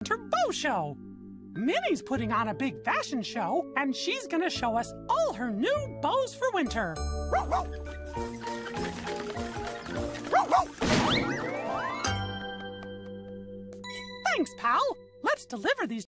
winter bow show. Minnie's putting on a big fashion show, and she's gonna show us all her new bows for winter. Thanks, pal. Let's deliver these